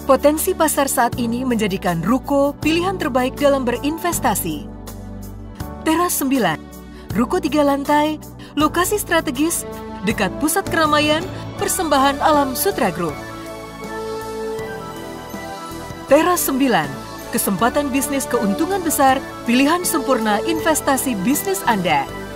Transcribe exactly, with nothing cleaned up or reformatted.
Potensi pasar saat ini menjadikan Ruko pilihan terbaik dalam berinvestasi. Teras sembilan, Ruko tiga lantai, lokasi strategis, dekat pusat keramaian, persembahan Alam Sutra Group. Teras sembilan, kesempatan bisnis keuntungan besar, pilihan sempurna investasi bisnis Anda.